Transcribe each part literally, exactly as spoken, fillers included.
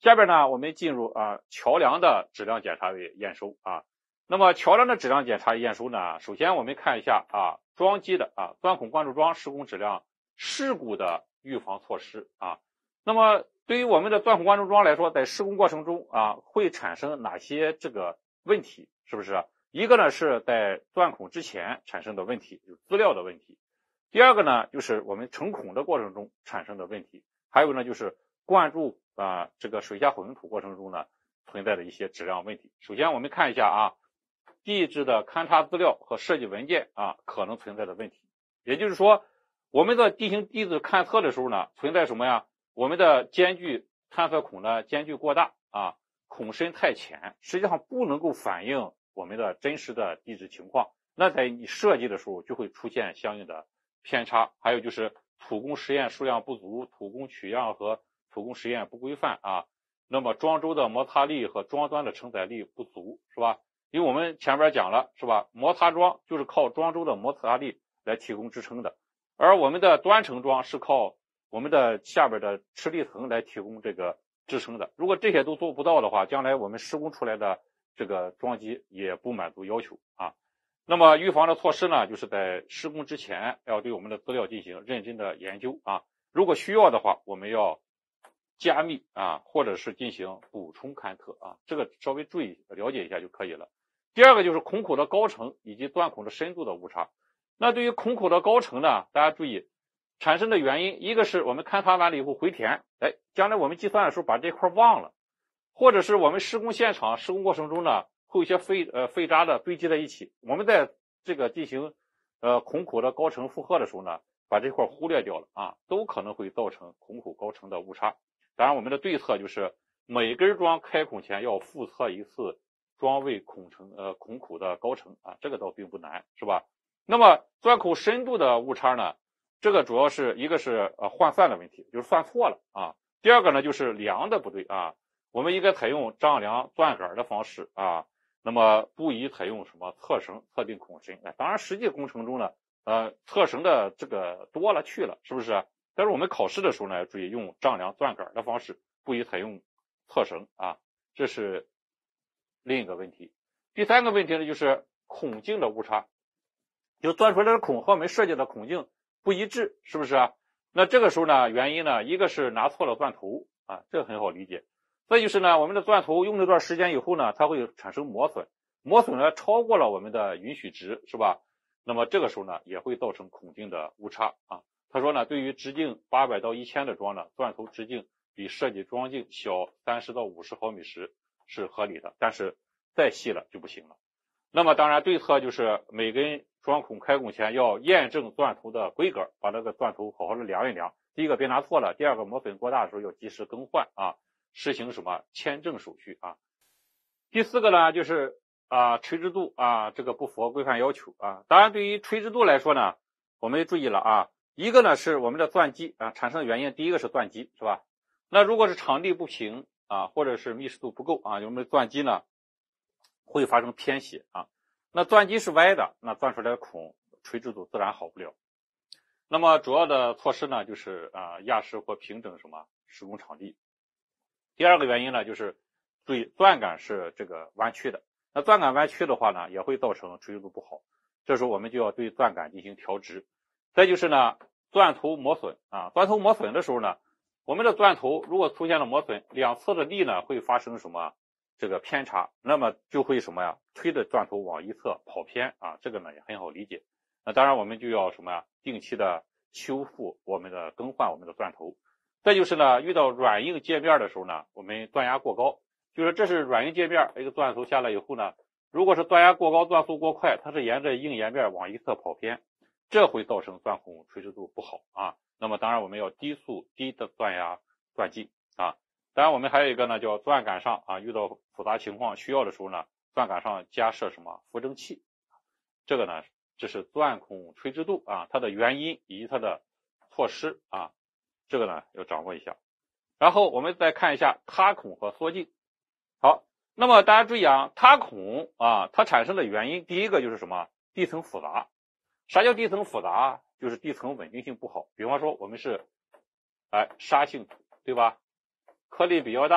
下边呢，我们进入啊桥梁的质量检查与验收啊。那么桥梁的质量检查验收呢，首先我们看一下啊桩基的啊钻孔灌注桩施工质量事故的预防措施啊。那么对于我们的钻孔灌注桩来说，在施工过程中啊会产生哪些这个问题？是不是？一个呢是在钻孔之前产生的问题，就是资料的问题。第二个呢就是我们成孔的过程中产生的问题，还有呢就是灌注啊这个水下混凝土过程中呢存在的一些质量问题。首先我们看一下啊地质的勘察资料和设计文件啊可能存在的问题。也就是说，我们在地形地质勘测的时候呢，存在什么呀？我们的间距探测孔的间距过大啊，孔深太浅，实际上不能够反映我们的真实的地质情况。那在你设计的时候就会出现相应的偏差。还有就是土工实验数量不足，土工取样和土工实验不规范啊。那么桩周的摩擦力和桩端的承载力不足，是吧？因为我们前边讲了，是吧？摩擦桩就是靠桩周的摩擦力来提供支撑的，而我们的端承桩是靠我们的下边的吃力层来提供这个支撑的。如果这些都做不到的话，将来我们施工出来的这个桩基也不满足要求啊。那么预防的措施呢，就是在施工之前要对我们的资料进行认真的研究啊。如果需要的话，我们要加密啊，或者是进行补充勘测啊，这个稍微注意了解一下就可以了。第二个就是孔口的高程以及钻孔的深度的误差。那对于孔口的高程呢，大家注意产生的原因，一个是我们勘察完了以后回填，哎，将来我们计算的时候把这块忘了，或者是我们施工现场施工过程中呢，会有一些废呃废渣的堆积在一起，我们在这个进行呃孔口的高程负荷的时候呢，把这块忽略掉了啊，都可能会造成孔口高程的误差。当然我们的对策就是每根桩开孔前要复测一次桩位孔程呃孔口的高程啊，这个倒并不难，是吧？那么钻孔深度的误差呢，这个主要是一个是呃换算的问题，就是算错了啊。第二个呢就是量的不对啊，我们应该采用丈量钻杆的方式啊，那么不宜采用什么测绳测定孔深。哎，当然实际工程中呢，呃测绳的这个多了去了，是不是？但是我们考试的时候呢，要注意用丈量钻杆的方式，不宜采用测绳啊，这是另一个问题。第三个问题呢，就是孔径的误差，就钻出来的孔和我们设计的孔径不一致，是不是啊？那这个时候呢，原因呢，一个是拿错了钻头啊，这个很好理解。再就是呢，我们的钻头用了一段时间以后呢，它会产生磨损，磨损呢超过了我们的允许值，是吧？那么这个时候呢，也会造成孔径的误差啊。他说呢，对于直径八百到一千的桩呢，钻头直径比设计桩径小三十到五十毫米时是合理的，但是再细了就不行了。那么当然对策就是每根桩孔开孔前要验证钻头的规格，把那个钻头好好的量一量。第一个别拿错了，第二个磨损过大的时候要及时更换啊，实行什么签证手续啊。第四个呢就是啊垂直度啊这个不符合规范要求啊。当然对于垂直度来说呢，我们注意了啊，一个呢是我们的钻基啊产生的原因，第一个是钻基，是吧？那如果是场地不平啊，或者是密实度不够啊，我们的钻基呢会发生偏斜啊。那钻基是歪的，那钻出来的孔垂直度自然好不了。那么主要的措施呢，就是啊压实或平整什么施工场地。第二个原因呢，就是注意钻杆是这个弯曲的，那钻杆弯曲的话呢，也会造成垂直度不好。这时候我们就要对钻杆进行调直。再就是呢，钻头磨损啊，钻头磨损的时候呢，我们的钻头如果出现了磨损，两侧的力呢会发生什么这个偏差，那么就会什么呀，推着钻头往一侧跑偏啊，这个呢也很好理解。那当然我们就要什么呀，定期的修复我们的更换我们的钻头。再就是呢，遇到软硬界面的时候呢，我们钻压过高，就是这是软硬界面，一个钻头下来以后呢，如果是钻压过高，钻速过快，它是沿着硬沿面往一侧跑偏，这会造成钻孔垂直度不好啊。那么当然我们要低速低的钻压钻基啊。当然我们还有一个呢，叫钻杆上啊，遇到复杂情况需要的时候呢，钻杆上加设什么扶正器，这个呢这是钻孔垂直度啊它的原因以及它的措施啊，这个呢要掌握一下。然后我们再看一下塌孔和缩径。好，那么大家注意啊，塌孔啊它产生的原因，第一个就是什么，地层复杂。啥叫地层复杂？就是地层稳定性不好。比方说我们是哎沙性土，对吧？颗粒比较大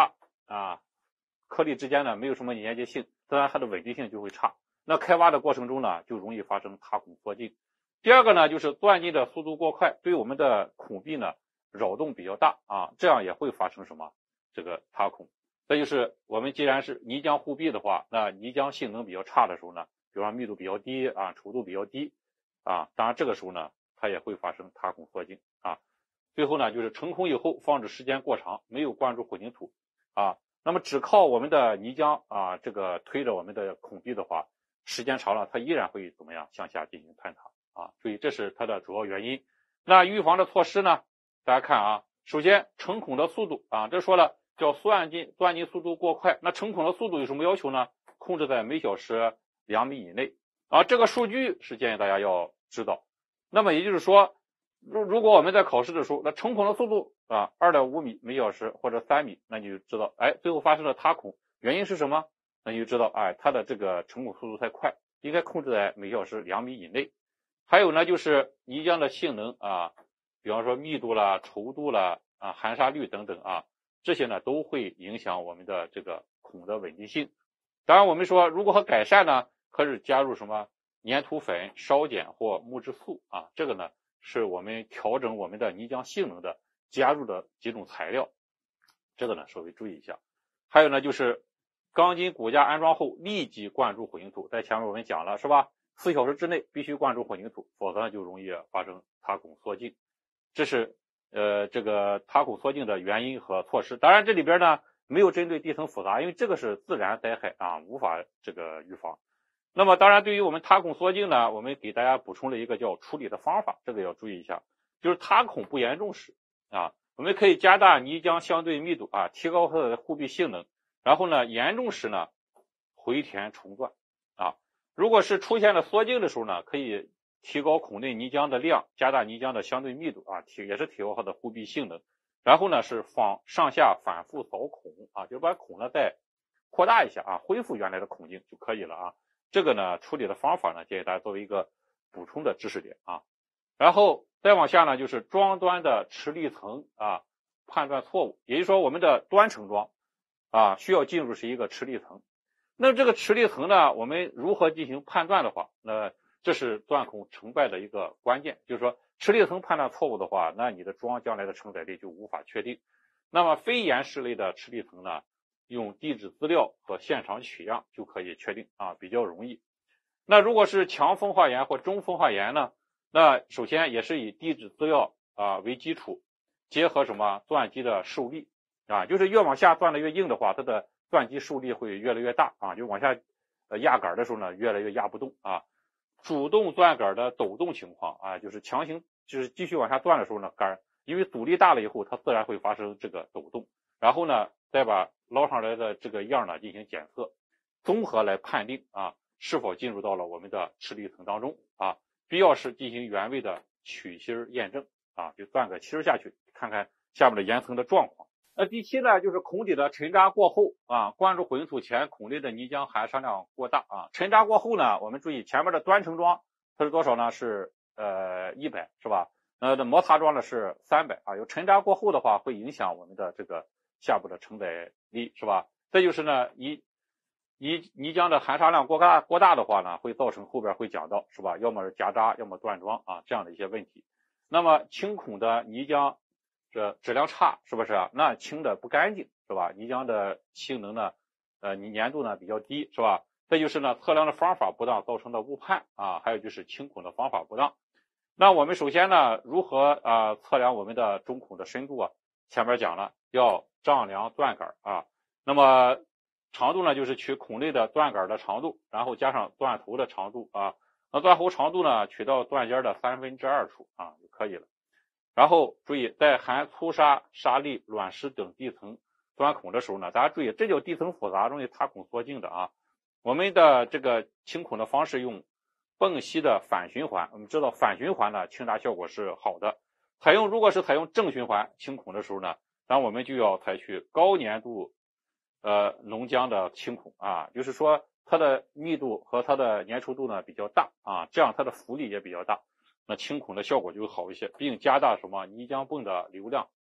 啊，颗粒之间呢没有什么连接性，自然它的稳定性就会差。那开挖的过程中呢，就容易发生塌孔缩进。第二个呢，就是钻进的速度过快，对我们的孔壁呢扰动比较大啊，这样也会发生什么这个塌孔。这就是我们既然是泥浆护壁的话，那泥浆性能比较差的时候呢，比方密度比较低啊，稠度比较低啊，当然这个时候呢，它也会发生塌孔缩进啊。最后呢，就是成孔以后放置时间过长，没有灌注混凝土啊，那么只靠我们的泥浆啊，这个推着我们的孔壁的话，时间长了，它依然会怎么样向下进行坍塌啊。所以这是它的主要原因。那预防的措施呢？大家看啊，首先成孔的速度啊，这说了叫钻进钻进速度过快，那成孔的速度有什么要求呢？控制在每小时两米以内啊。这个数据是建议大家要知道。那么也就是说，如如果我们在考试的时候，那成孔的速度啊 二点五米每小时或者三米，那你就知道，哎，最后发生了塌孔，原因是什么？那你就知道，哎，它的这个成孔速度太快，应该控制在每小时两米以内。还有呢，就是泥浆的性能啊，比方说密度啦、稠度啦、啊含沙率等等啊，这些呢都会影响我们的这个孔的稳定性。当然，我们说如何改善呢？可以加入什么粘土粉、烧碱或木质素啊，这个呢是我们调整我们的泥浆性能的加入的几种材料，这个呢稍微注意一下。还有呢，就是钢筋骨架安装后立即灌注混凝土，在前面我们讲了是吧？四小时之内必须灌注混凝土，否则就容易发生塌孔缩进。这是呃这个塌孔缩进的原因和措施。当然这里边呢没有针对地层复杂，因为这个是自然灾害啊，无法这个预防。那么当然对于我们塌孔缩进呢，我们给大家补充了一个叫处理的方法，这个要注意一下。就是塌孔不严重时啊，我们可以加大泥浆相对密度啊，提高它的护壁性能。然后呢，严重时呢回填重钻啊。如果是出现了缩进的时候呢，可以提高孔内泥浆的量，加大泥浆的相对密度啊，提也是提高它的护壁性能。然后呢是放上下反复扫孔啊，就是把孔呢再扩大一下啊，恢复原来的孔径就可以了啊。这个呢处理的方法呢，建议大家作为一个补充的知识点啊。然后再往下呢，就是桩端的持力层啊判断错误，也就是说我们的端承桩啊需要进入是一个持力层。那这个持力层呢，我们如何进行判断的话，那这是钻孔成败的一个关键。就是说持力层判断错误的话，那你的桩将来的承载力就无法确定。那么非岩石类的持力层呢，用地质资料和现场取样就可以确定啊，比较容易。那如果是强风化岩或中风化岩呢，那首先也是以地质资料啊为基础，结合什么钻基的受力啊，就是越往下钻的越硬的话，它的钻基受力会越来越大啊，就往下呃压杆的时候呢，越来越压不动啊。主动钻杆的抖动情况啊，就是强行就是继续往下钻的时候呢，杆因为阻力大了以后，它自然会发生这个抖动。然后呢，再把捞上来的这个样呢进行检测，综合来判定啊是否进入到了我们的持力层当中啊。必要时进行原位的取芯验证啊，就钻个芯下去，看看下面的岩层的状况。那第七呢，就是孔底的沉渣过后啊，灌注混凝土前孔内的泥浆含沙量过大啊。沉渣过后呢，我们注意前面的端承桩它是多少呢？是呃一百是吧？呃的摩擦桩呢是三百啊。有沉渣过后的话，会影响我们的这个下部的承载力是吧？再就是呢，泥泥泥浆的含沙量过大过大的话呢，会造成后边会讲到是吧？要么是夹渣，要么断桩啊，这样的一些问题。那么清孔的泥浆这质量差是不是啊？那清的不干净是吧？泥浆的性能呢，呃，你粘度呢比较低是吧？再就是呢，测量的方法不当造成的误判啊，还有就是清孔的方法不当。那我们首先呢，如何啊、呃、测量我们的中孔的深度啊？前面讲了要丈量钻杆啊，那么长度呢就是取孔内的钻杆的长度，然后加上钻头的长度啊，那钻头长度呢取到钻尖的三分之二处啊就可以了。然后注意，在含粗沙、沙砾、卵石等地层钻孔的时候呢，大家注意，这叫地层复杂，容易塌孔缩进的啊。我们的这个清孔的方式用泵吸的反循环，我们知道反循环呢清渣效果是好的。采用如果是采用正循环清孔的时候呢，那我们就要采取高粘度呃浓浆的清孔啊，就是说它的密度和它的粘稠度呢比较大啊，这样它的浮力也比较大。那清孔的效果就会好一些，并加大什么泥浆泵的流量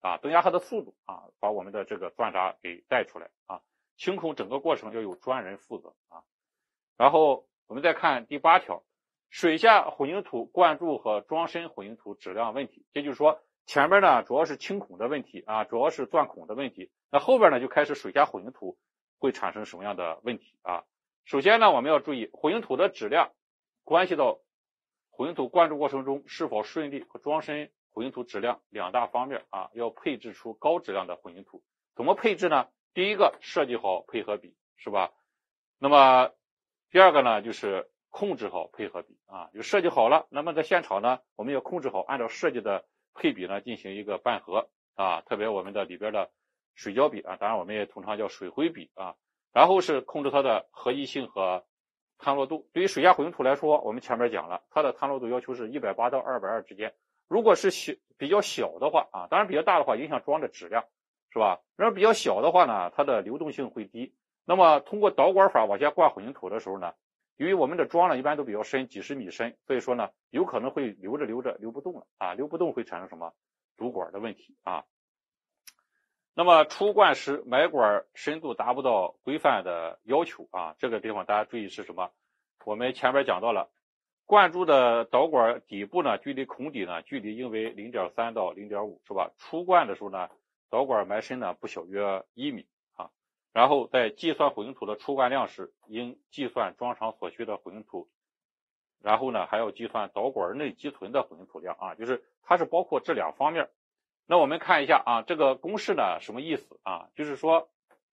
啊，增加它的速度啊，把我们的这个钻渣给带出来啊。清空整个过程要有专人负责啊。然后我们再看第八条，水下混凝土灌注和装深混凝土质量问题，也就是说前面呢主要是清孔的问题啊，主要是钻孔的问题，那后边呢就开始水下混凝土会产生什么样的问题啊？首先呢，我们要注意混凝土的质量关系到混凝土灌注过程中是否顺利和装深混凝土质量两大方面啊，要配置出高质量的混凝土。怎么配置呢？第一个，设计好配合比，是吧？那么第二个呢，就是控制好配合比啊，就设计好了，那么在现场呢，我们要控制好，按照设计的配比呢进行一个拌合啊，特别我们的里边的水胶比啊，当然我们也通常叫水灰比啊，然后是控制它的合一性和摊落度。对于水下混凝土来说，我们前面讲了，它的摊落度要求是一百八到二百二之间。如果是小比较小的话啊，当然比较大的话影响装的质量，是吧？然后比较小的话呢，它的流动性会低。那么通过导管法往下灌混凝土的时候呢，由于我们的桩呢一般都比较深，几十米深，所以说呢有可能会流着流着流不动了啊，流不动会产生什么堵管的问题啊。那么出灌时埋管深度达不到规范的要求啊，这个地方大家注意是什么？我们前面讲到了，灌注的导管底部呢，距离孔底呢距离应为 零点三到 零点五 是吧？出灌的时候呢，导管埋深呢不小于一米啊。然后在计算混凝土的出灌量时，应计算装场所需的混凝土，然后呢还要计算导管内积存的混凝土量啊，就是它是包括这两方面。那我们看一下啊，这个公式呢什么意思啊？就是说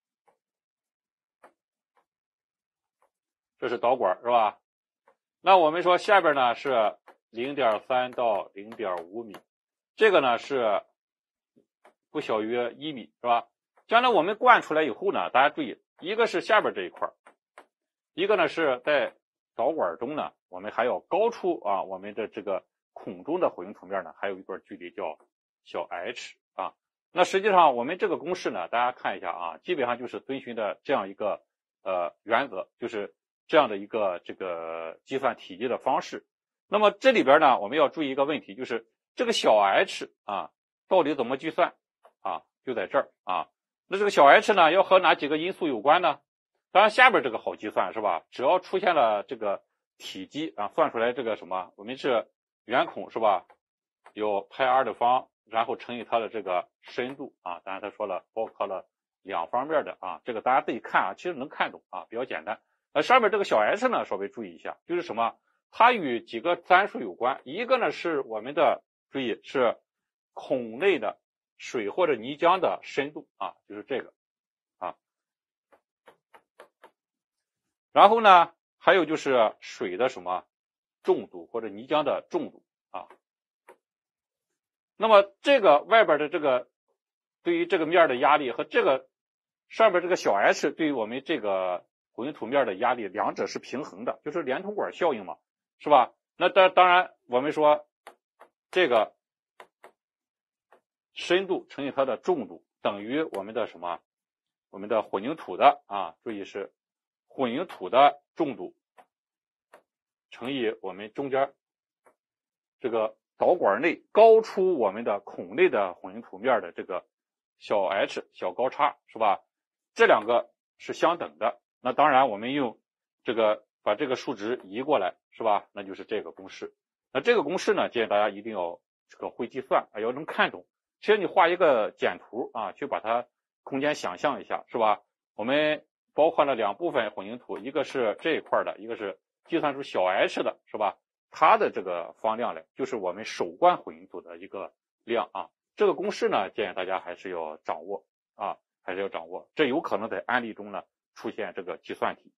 这是导管是吧？那我们说下边呢是 零点三到 零点五 米，这个呢是不小于一米是吧？将来我们灌出来以后呢，大家注意，一个是下边这一块，一个呢是在导管中呢，我们还要高出啊我们的这个孔中的混凝土面呢，还有一段距离叫小 h 啊。那实际上我们这个公式呢，大家看一下啊，基本上就是遵循的这样一个呃原则，就是这样的一个这个计算体积的方式。那么这里边呢，我们要注意一个问题，就是这个小 h 啊到底怎么计算啊？就在这儿啊。那这个小 h 呢，要和哪几个因素有关呢？当然下边这个好计算是吧？只要出现了这个体积啊，算出来这个什么，我们是圆孔是吧？有派 r 的方，然后乘以它的这个深度啊。当然他说了，包括了两方面的啊，这个大家自己看啊，其实能看懂啊，比较简单。呃，上面这个小 h 呢，稍微注意一下，就是什么？它与几个参数有关，一个呢是我们的注意是孔内的水或者泥浆的深度啊，就是这个啊。然后呢，还有就是水的什么重度或者泥浆的重度啊。那么这个外边的这个对于这个面的压力和这个上边这个小 h 对于我们这个混凝土面的压力，两者是平衡的，就是连通管效应嘛，是吧？那当当然我们说这个深度乘以它的重度等于我们的什么？我们的混凝土的啊，注意是混凝土的重度乘以我们中间这个导管内高出我们的孔内的混凝土面的这个小 h 小高差是吧？这两个是相等的。那当然我们用这个把这个数值移过来是吧？那就是这个公式。那这个公式呢，建议大家一定要这个会计算啊，要能看懂。其实你画一个简图啊，去把它空间想象一下是吧？我们包括了两部分混凝土，一个是这一块的，一个是计算出小 h 的是吧？它的这个方量来，就是我们手灌混凝土的一个量啊。这个公式呢，建议大家还是要掌握啊，还是要掌握。这有可能在案例中呢出现这个计算题。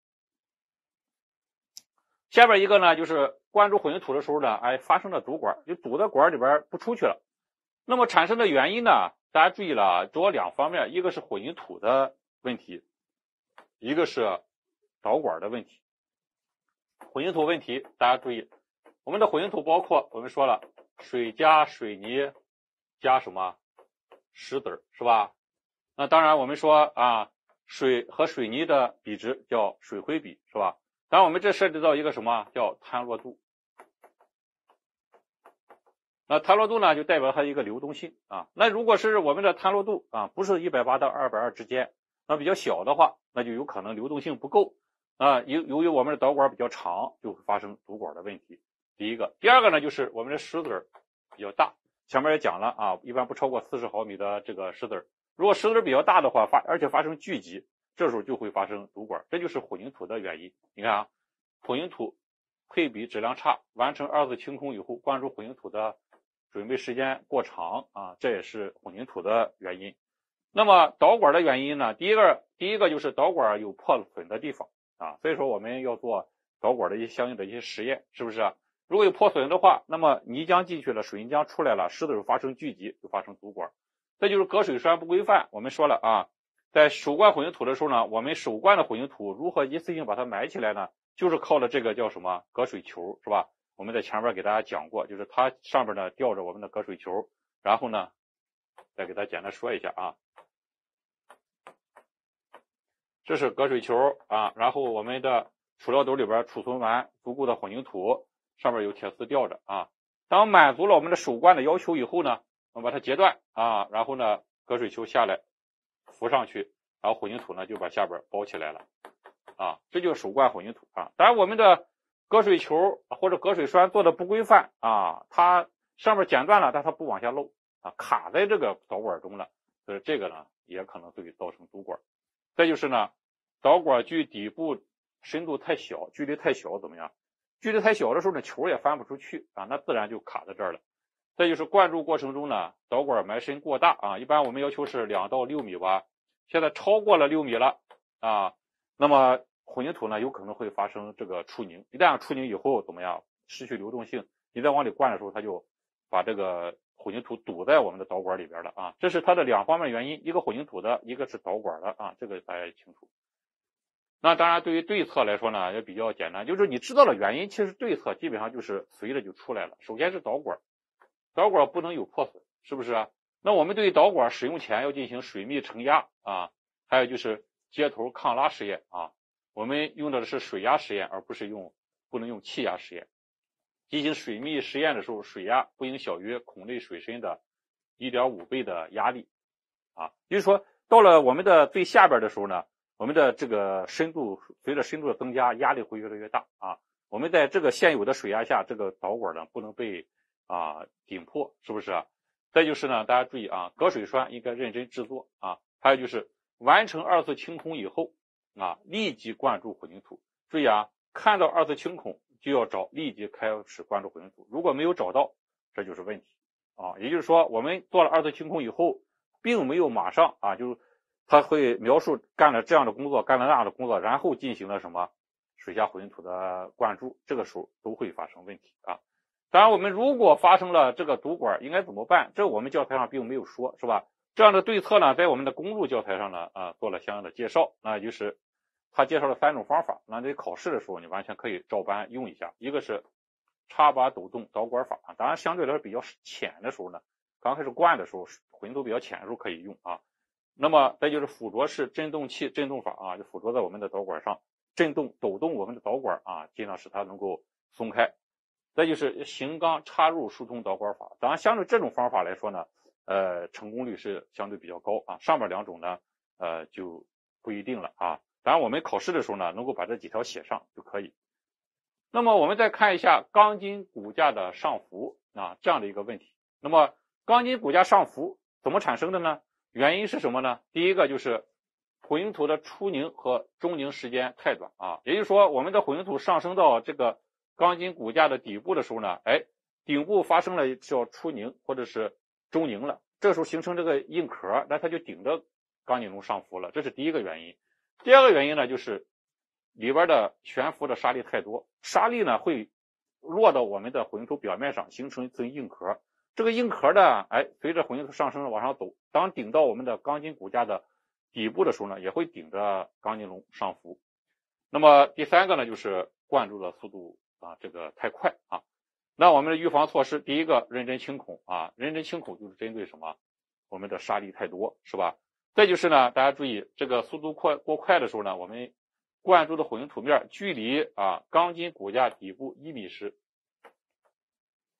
下边一个呢，就是灌注混凝土的时候呢，哎，发生了堵管，就堵在管里边不出去了。那么产生的原因呢，大家注意了，主要两方面，一个是混凝土的问题，一个是导管的问题。混凝土问题，大家注意，我们的混凝土包括我们说了水加水泥加什么石子是吧？那当然我们说啊，水和水泥的比值叫水灰比是吧？当然我们这涉及到一个什么叫摊落度。 那弹落度呢，就代表它一个流动性啊。那如果是我们的弹落度啊，不是一百八到二百二之间，那比较小的话，那就有可能流动性不够啊。由由于我们的导管比较长，就会发生堵管的问题。第一个，第二个呢，就是我们的石子比较大，前面也讲了啊，一般不超过四十毫米的这个石子，如果石子比较大的话，发而且发生聚集，这时候就会发生堵管，这就是混凝土的原因。你看啊，混凝土配比质量差，完成二次清空以后，灌注混凝土的准备时间过长啊，这也是混凝土的原因。那么导管的原因呢？第一个，第一个就是导管有破损的地方啊，所以说我们要做导管的一些相应的一些实验，是不是啊？如果有破损的话，那么泥浆进去了，水泥浆出来了，石子发生聚集，就发生堵管。这就是隔水栓不规范。我们说了啊，在手灌混凝土的时候呢，我们手灌的混凝土如何一次性把它埋起来呢？就是靠了这个叫什么隔水球，是吧？我们在前面给大家讲过，就是它上面呢吊着我们的隔水球，然后呢，再给大家简单说一下啊，这是隔水球啊，然后我们的储料斗里边储存完足够的混凝土，上面有铁丝吊着啊。当满足了我们的手灌的要求以后呢，我们把它截断啊，然后呢，隔水球下来浮上去，然后混凝土呢就把下边包起来了啊，这就是手灌混凝土啊。当然我们的隔水球或者隔水栓做的不规范啊，它上面剪断了，但它不往下漏啊，卡在这个导管中了，所以这个呢也可能会造成堵管。再就是呢，导管距底部深度太小，距离太小怎么样？距离太小的时候呢，球也翻不出去啊，那自然就卡在这儿了。再就是灌注过程中呢，导管埋深过大啊，一般我们要求是两到六米吧，现在超过了六米了啊，那么混凝土呢有可能会发生这个出凝，一旦出凝以后怎么样？失去流动性，你再往里灌的时候，它就把这个混凝土堵在我们的导管里边了啊，这是它的两方面原因，一个混凝土的，一个是导管的啊，这个大家清楚。那当然对于对策来说呢也比较简单，就是你知道了原因，其实对策基本上就是随着就出来了。首先是导管，导管不能有破损，是不是啊？那我们对于导管使用前要进行水密承压啊，还有就是接头抗拉实验啊，我们用的是水压实验，而不是用不能用气压实验。进行水密实验的时候，水压不应小于孔内水深的 一点五 倍的压力啊，也就是说到了我们的最下边的时候呢，我们的这个深度随着深度的增加，压力会越来越大啊。我们在这个现有的水压下，这个导管呢不能被啊顶破，是不是啊？再就是呢，大家注意啊，隔水栓应该认真制作啊。还有就是完成二次清空以后啊，立即灌注混凝土。注意啊，看到二次清空就要找，立即开始灌注混凝土。如果没有找到，这就是问题啊。也就是说，我们做了二次清空以后，并没有马上啊，就是他会描述干了这样的工作，干了那样的工作，然后进行了什么水下混凝土的灌注，这个时候都会发生问题啊。当然，我们如果发生了这个堵管，应该怎么办？这我们教材上并没有说，是吧？这样的对策呢，在我们的公路教材上呢，啊，做了相应的介绍。那就是他介绍了三种方法，那在考试的时候你完全可以照搬用一下。一个是插拔抖动导管法，当然相对来说比较浅的时候呢，刚开始灌的时候混凝土比较浅的时候可以用啊。那么再就是附着式振动器振动法啊，就附着在我们的导管上，振动抖动我们的导管啊，尽量使它能够松开。再就是型钢插入疏通导管法，当然相对这种方法来说呢，呃，成功率是相对比较高啊。上面两种呢，呃，就不一定了啊。当然我们考试的时候呢，能够把这几条写上就可以。那么我们再看一下钢筋骨架的上浮啊这样的一个问题。那么钢筋骨架上浮怎么产生的呢？原因是什么呢？第一个就是混凝土的初凝和中凝时间太短啊，也就是说我们的混凝土上升到这个钢筋骨架的底部的时候呢，哎，顶部发生了叫初凝或者是中凝了，这时候形成这个硬壳，那它就顶着钢筋笼上浮了，这是第一个原因。第二个原因呢，就是里边的悬浮的沙粒太多，沙粒呢会落到我们的混凝土表面上，形成一层硬壳。这个硬壳呢，哎，随着混凝土上升往上走，当顶到我们的钢筋骨架的底部的时候呢，也会顶着钢筋笼上浮。那么第三个呢，就是灌注的速度啊，这个太快啊。那我们的预防措施，第一个认真清孔啊，认真清孔就是针对什么？我们的沙粒太多，是吧？再就是呢，大家注意这个速度快过快的时候呢，我们灌注的混凝土面距离啊钢筋骨架底部一米时，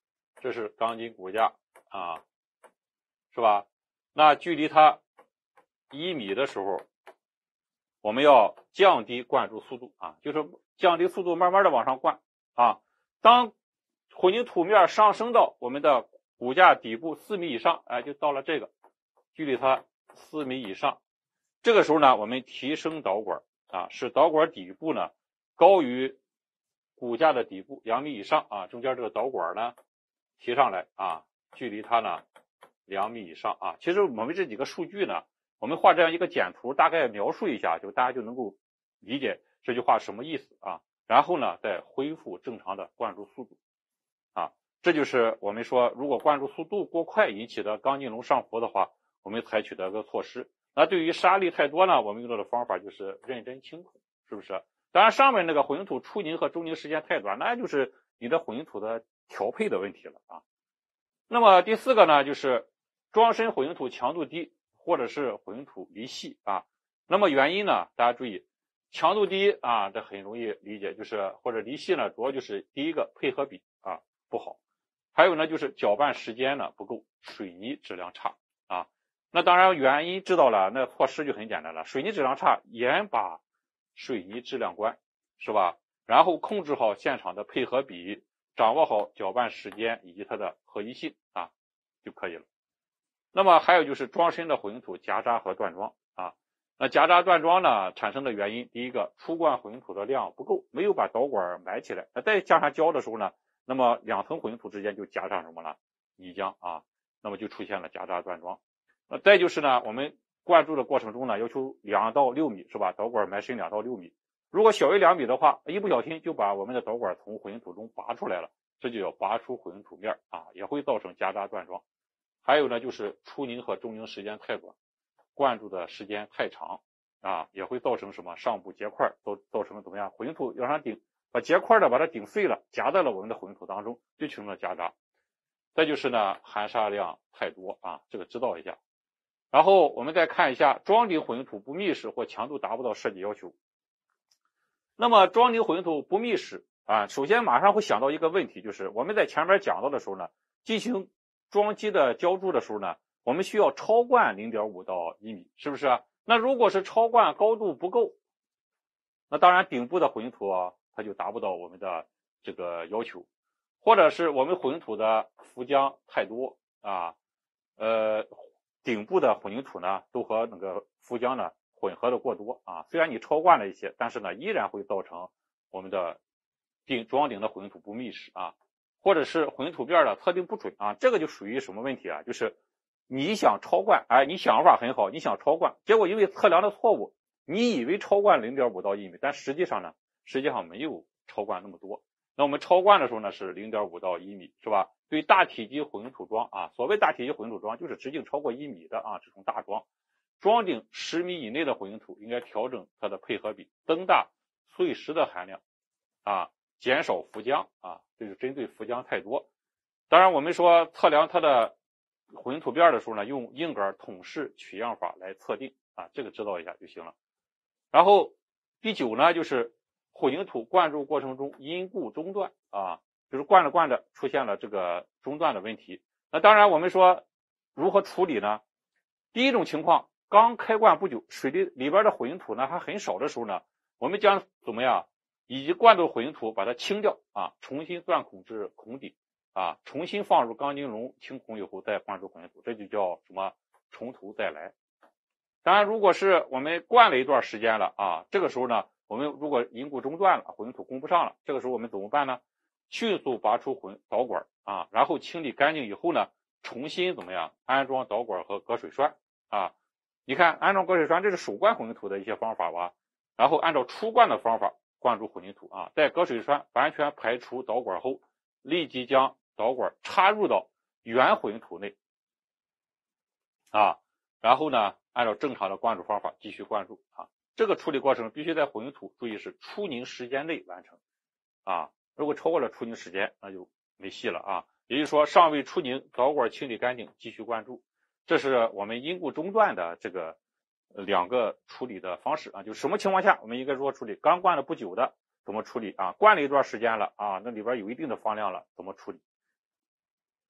这是钢筋骨架啊，是吧？那距离它一米的时候，我们要降低灌注速度啊，就是降低速度，慢慢的往上灌啊。当混凝土面上升到我们的骨架底部四米以上，哎，就到了这个距离它四米以上，这个时候呢，我们提升导管啊，使导管底部呢高于骨架的底部两米以上啊，中间这个导管呢提上来啊，距离它呢两米以上啊。其实我们这几个数据呢，我们画这样一个简图，大概描述一下，就大家就能够理解这句话什么意思啊。然后呢，再恢复正常的灌注速度啊。这就是我们说，如果灌注速度过快引起的钢筋龙上浮的话，我们采取的一个措施。那对于沙粒太多呢，我们用到的方法就是认真清孔，是不是？当然，上面那个混凝土出凝和中凝时间太短，那就是你的混凝土的调配的问题了啊。那么第四个呢，就是桩身混凝土强度低，或者是混凝土离细啊。那么原因呢，大家注意，强度低啊，这很容易理解，就是或者离细呢，主要就是第一个配合比啊不好，还有呢就是搅拌时间呢不够，水泥质量差啊。那当然原因知道了，那措施就很简单了，水泥质量差，严把水泥质量关，是吧？然后控制好现场的配合比，掌握好搅拌时间以及它的合一性啊就可以了。那么还有就是桩身的混凝土夹扎和断桩啊。那夹扎断桩呢产生的原因，第一个出灌混凝土的量不够，没有把导管埋起来，那再加上胶的时候呢，那么两层混凝土之间就夹上什么了？泥浆啊，那么就出现了夹扎断桩。那再就是呢，我们灌注的过程中呢，要求两到六米，是吧？导管埋深两到六米。如果小于两米的话，一不小心就把我们的导管从混凝土中拔出来了，这就要拔出混凝土面啊，也会造成夹扎断桩。还有呢，就是出凝和中凝时间太短，灌注的时间太长啊，也会造成什么上部结块，造造成怎么样？混凝土往上顶，把结块的把它顶碎了，夹在了我们的混凝土当中，就形成了夹扎。再就是呢，含沙量太多啊，这个知道一下。然后我们再看一下桩顶混凝土不密实或强度达不到设计要求。那么桩顶混凝土不密实啊，首先马上会想到一个问题，就是我们在前面讲到的时候呢，进行桩基的浇筑的时候呢，我们需要超灌 零点五 到一米，是不是啊？那如果是超灌高度不够，那当然顶部的混凝土啊，它就达不到我们的这个要求，或者是我们混凝土的浮浆太多啊，呃，顶部的混凝土呢都和那个浮浆呢混合的过多啊，虽然你超灌了一些，但是呢依然会造成我们的顶桩顶的混凝土不密实啊。或者是混凝土面的测定不准啊，这个就属于什么问题啊？就是你想超灌，哎，你想法很好，你想超灌，结果因为测量的错误，你以为超灌 零点五 到一米，但实际上呢，实际上没有超灌那么多。那我们超灌的时候呢是 零点五 到一米，是吧？对大体积混凝土桩啊，所谓大体积混凝土桩就是直径超过一米的啊这种大桩，桩顶十米以内的混凝土应该调整它的配合比，增大碎石的含量啊。减少浮浆啊，这是针对浮浆太多。当然我们说测量它的混凝土面的时候呢，用硬杆筒式取样法来测定啊，这个知道一下就行了。然后第九呢，就是混凝土灌注过程中因故中断啊，就是灌着灌着出现了这个中断的问题。那当然我们说如何处理呢？第一种情况，刚开灌不久，水里里边的混凝土呢还很少的时候呢，我们将怎么样？以及灌注混凝土把它清掉啊，重新钻孔至孔底啊，重新放入钢筋笼清孔以后再灌注混凝土，这就叫什么？从头再来。当然如果是我们灌了一段时间了啊，这个时候呢，我们如果因故中断了，混凝土供不上了，这个时候我们怎么办呢？迅速拔出混导管啊，然后清理干净以后呢，重新怎么样？安装导管和隔水栓啊。你看安装隔水栓，这是手灌混凝土的一些方法吧，然后按照出灌的方法灌注混凝土啊，在隔水栓完全排除导管后，立即将导管插入到原混凝土内啊，然后呢，按照正常的灌注方法继续灌注啊。这个处理过程必须在混凝土注意是出凝时间内完成啊，如果超过了出凝时间，那就没戏了啊。也就是说，尚未出凝，导管清理干净，继续灌注，这是我们因故中断的这个两个处理的方式啊，就什么情况下我们应该如何处理？刚灌了不久的怎么处理啊？灌了一段时间了啊，那里边有一定的放量了，怎么处理？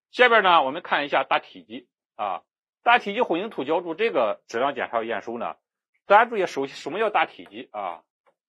下边呢，我们看一下大体积啊，大体积混凝土浇筑这个质量检查验收呢，大家注意首什么叫大体积啊？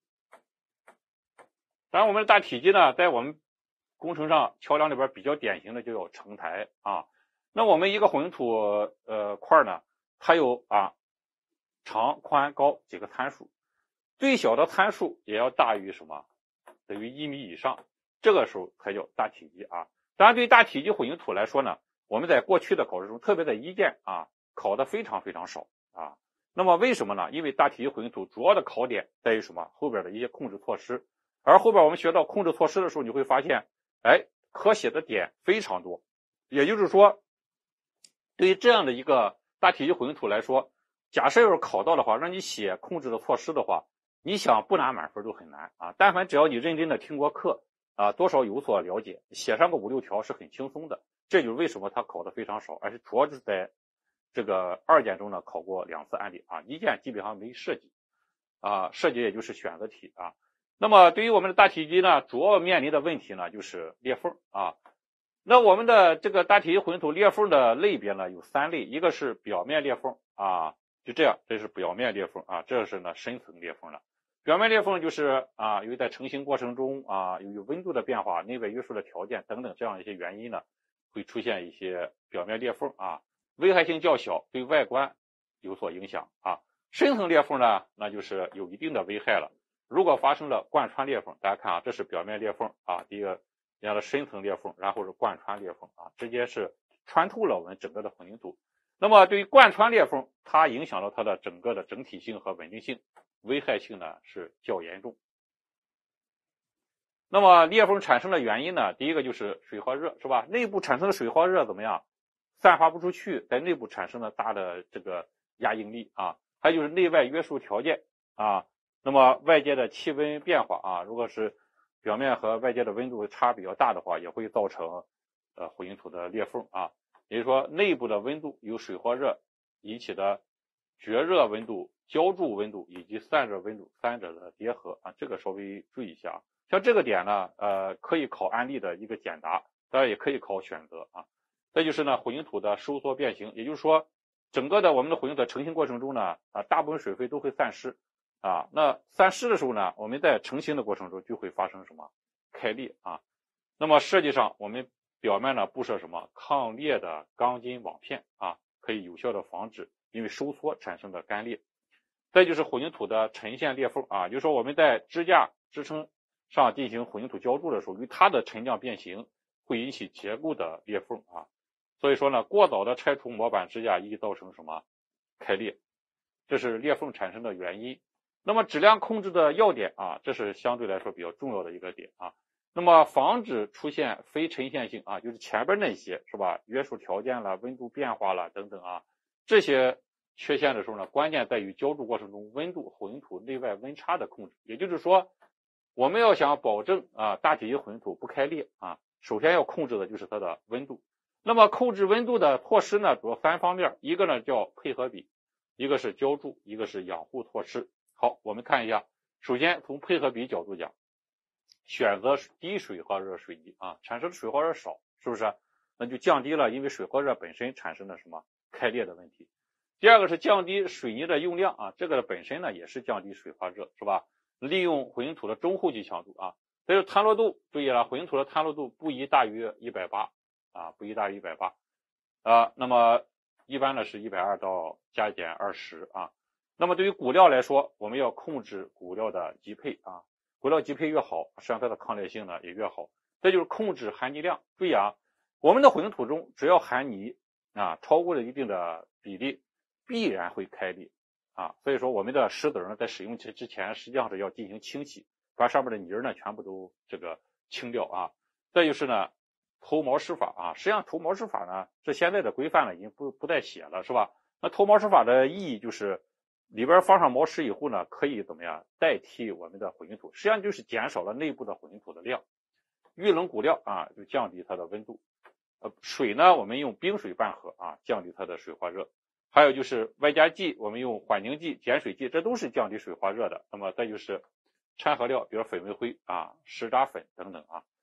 当然，我们的大体积呢，在我们工程上桥梁里边比较典型的就叫承台啊。那我们一个混凝土呃块呢，它有啊长、宽、高几个参数，最小的参数也要大于什么？等于一米以上，这个时候才叫大体积啊。当然，对于大体积混凝土来说呢，我们在过去的考试中，特别在一建啊，考的非常非常少啊。那么为什么呢？因为大体积混凝土主要的考点在于什么？后边的一些控制措施。而后边我们学到控制措施的时候，你会发现，哎，可写的点非常多。也就是说，对于这样的一个大体积混凝土来说，假设要是考到的话，让你写控制的措施的话，你想不拿满分都很难啊。但凡只要你认真的听过课啊，多少有所了解，写上个五六条是很轻松的。这就是为什么它考的非常少，而且主要就是在这个二建中呢考过两次案例啊，一建基本上没涉及啊，涉及也就是选择题啊。那么对于我们的大体积呢，主要面临的问题呢就是裂缝啊。那我们的这个大体积混凝土裂缝的类别呢有三类，一个是表面裂缝啊，就这样，这是表面裂缝啊，这是呢深层裂缝了。表面裂缝就是啊，由于在成型过程中啊，由于温度的变化、内外约束的条件等等这样一些原因呢，会出现一些表面裂缝啊，危害性较小，对外观有所影响啊。深层裂缝呢，那就是有一定的危害了。如果发生了贯穿裂缝，大家看啊，这是表面裂缝啊，第一个这样的深层裂缝，然后是贯穿裂缝啊，直接是穿透了我们整个的混凝土。那么对于贯穿裂缝，它影响了它的整个的整体性和稳定性，危害性呢是较严重。那么裂缝产生的原因呢，第一个就是水和热，是吧？内部产生的水和热怎么样？散发不出去，在内部产生了大的这个压应力啊，还有就是内外约束条件啊。那么外界的气温变化啊，如果是表面和外界的温度差比较大的话，也会造成呃混凝土的裂缝啊。也就是说，内部的温度由水和热引起的绝热温度、浇筑温度以及散热温度三者的叠合啊，这个稍微注意一下。像这个点呢，呃，可以考案例的一个简答，当然也可以考选择啊。再就是呢，混凝土的收缩变形，也就是说，整个的我们的混凝土成型过程中呢，啊，大部分水分都会散失。啊，那散失的时候呢，我们在成型的过程中就会发生什么开裂啊。那么设计上，我们表面呢布设什么抗裂的钢筋网片啊，可以有效的防止因为收缩产生的干裂。再就是混凝土的沉陷裂缝啊，就是说我们在支架支撑上进行混凝土浇筑的时候，由于它的沉降变形会引起结构的裂缝啊。所以说呢，过早的拆除模板支架易造成什么开裂，这是裂缝产生的原因。那么质量控制的要点啊，这是相对来说比较重要的一个点啊。那么防止出现非沉陷性啊，就是前边那些是吧，约束条件了、温度变化了等等啊，这些缺陷的时候呢，关键在于浇筑过程中温度、混凝土内外温差的控制。也就是说，我们要想保证啊大体积混凝土不开裂啊，首先要控制的就是它的温度。那么控制温度的措施呢，主要三方面，一个呢叫配合比，一个是浇筑，一个是养护措施。好，我们看一下，首先从配合比角度讲，选择低水和热水泥啊，产生的水和热少，是不是？那就降低了因为水和热本身产生的什么开裂的问题。第二个是降低水泥的用量啊，这个本身呢也是降低水和热，是吧？利用混凝土的中后期强度啊，再就是摊落度，注意了，混凝土的摊落度不宜大于一百八啊，不宜大于一百八啊，那么一般呢是一百二到加减二十啊。那么对于骨料来说，我们要控制骨料的级配啊，骨料级配越好，实际上它的抗裂性呢也越好。再就是控制含泥量，注意啊，我们的混凝土中只要含泥啊超过了一定的比例，必然会开裂啊。所以说我们的石子呢在使用之之前，实际上是要进行清洗，把上面的泥呢全部都这个清掉啊。再就是呢投锚施法啊，实际上投锚施法呢，这现在的规范了已经不不再写了，是吧？那投锚施法的意义就是里边放上锚石以后呢，可以怎么样代替我们的混凝土，实际上就是减少了内部的混凝土的量。遇冷骨料啊，就降低它的温度。呃，水呢，我们用冰水拌合啊，降低它的水化热。还有就是外加剂，我们用缓凝剂、碱水剂，这都是降低水化热的。那么再就是掺合料，比如粉末灰啊、石渣粉等等啊。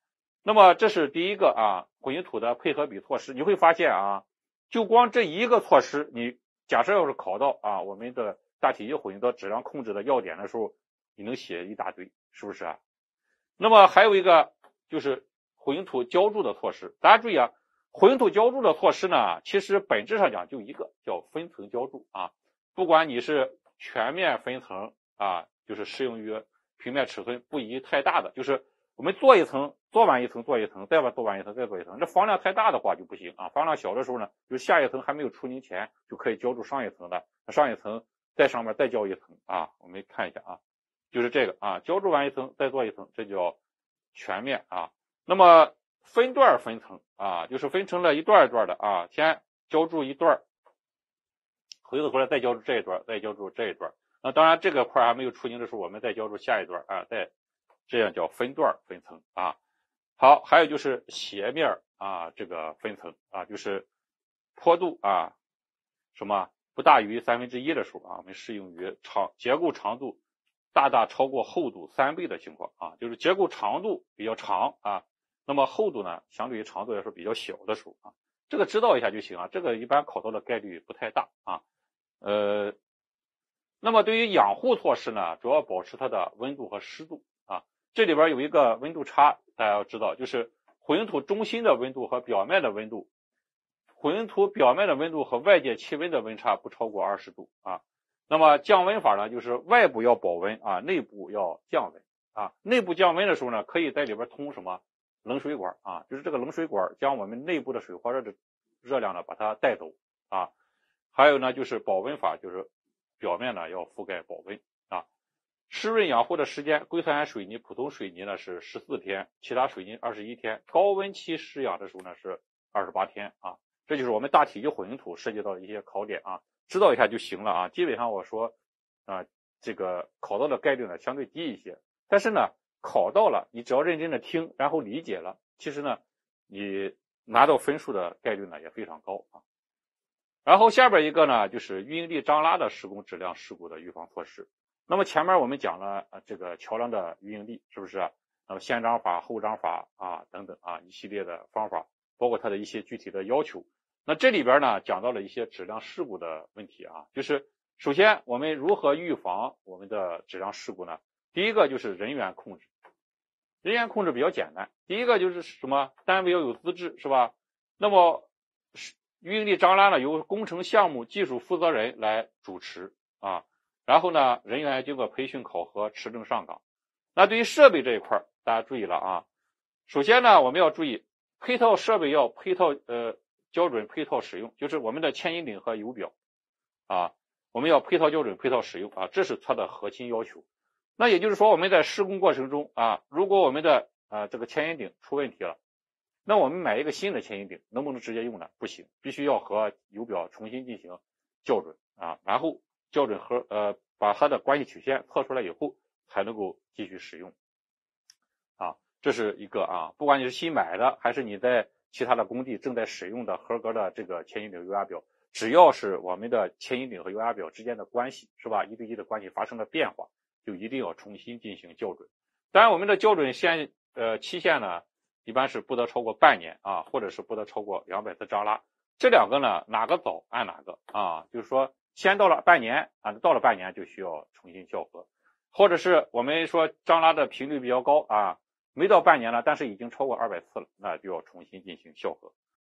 那么这是第一个啊，混凝土的配合比措施。你会发现啊，就光这一个措施，你假设要是考到啊我们的大体积混凝土质量控制的要点的时候，你能写一大堆，是不是啊？那么还有一个就是混凝土浇筑的措施。大家注意啊，混凝土浇筑的措施呢，其实本质上讲就一个，叫分层浇筑啊。不管你是全面分层啊，就是适用于平面尺寸不宜太大的，就是我们做一层，做完一层，做一层，再把做完一层，再做一层。这房量太大的话就不行啊。房量小的时候呢，就下一层还没有出泥前就可以浇筑上一层的，上一层在上面再浇一层啊。我们看一下啊，就是这个啊，浇筑完一层再做一层，这叫全面啊。那么分段分层啊，就是分成了一段一段的啊，先浇筑一段，回头回来再浇筑这一段，再浇筑这一段。那当然这个块还没有出泥的时候，我们再浇筑下一段啊，再这样叫分段分层啊。好，还有就是斜面啊，这个分层啊，就是坡度啊，什么不大于三分之一的时候啊，我们适用于长结构长度大大超过厚度三倍的情况啊，就是结构长度比较长啊，那么厚度呢，相对于长度来说比较小的时候啊，这个知道一下就行啊，这个一般考到的概率不太大啊。呃，那么对于养护措施呢，主要保持它的温度和湿度啊。这里边有一个温度差，大家要知道，就是混凝土中心的温度和表面的温度，混凝土表面的温度和外界气温的温差不超过二十度啊。那么降温法呢，就是外部要保温啊，内部要降温啊。内部降温的时候呢，可以在里边通什么冷水管啊，就是这个冷水管将我们内部的水或热的热量呢把它带走啊。还有呢，就是保温法，就是表面呢要覆盖保温啊。湿润养护的时间，硅酸盐水泥、普通水泥呢是十四天，其他水泥二十一天，高温期施养的时候呢是二十八天啊。这就是我们大体积混凝土涉及到的一些考点啊，知道一下就行了啊。基本上我说啊，这个考到的概率呢相对低一些，但是呢考到了，你只要认真的听，然后理解了，其实呢你拿到分数的概率呢也非常高啊。然后下边一个呢，就是预应力张拉的施工质量事故的预防措施。那么前面我们讲了呃这个桥梁的预应力，是不是？那么先张法、后张法啊等等啊一系列的方法，包括它的一些具体的要求。那这里边呢讲到了一些质量事故的问题啊，就是首先我们如何预防我们的质量事故呢？第一个就是人员控制，人员控制比较简单。第一个就是什么？单位要有资质，是吧？那么预应力张拉呢，由工程项目技术负责人来主持啊，然后呢，人员经过培训考核，持证上岗。那对于设备这一块，大家注意了啊。首先呢，我们要注意配套设备要配套呃标准配套使用，就是我们的牵引顶和油表啊，我们要配套标准配套使用啊，这是它的核心要求。那也就是说，我们在施工过程中啊，如果我们的啊这个牵引顶出问题了，那我们买一个新的牵引顶能不能直接用呢？不行，必须要和油表重新进行校准啊，然后校准和呃把它的关系曲线测出来以后，才能够继续使用啊。这是一个啊，不管你是新买的还是你在其他的工地正在使用的合格的这个牵引顶油压表，只要是我们的牵引顶和油压表之间的关系是吧，一对一的关系发生了变化，就一定要重新进行校准。当然，我们的校准限呃期限呢，一般是不得超过半年啊，或者是不得超过两百次张拉。这两个呢，哪个早按哪个啊，就是说先到了半年啊，到了半年就需要重新校核，或者是我们说张拉的频率比较高啊，没到半年了，但是已经超过二百次了，那就要重新进行校核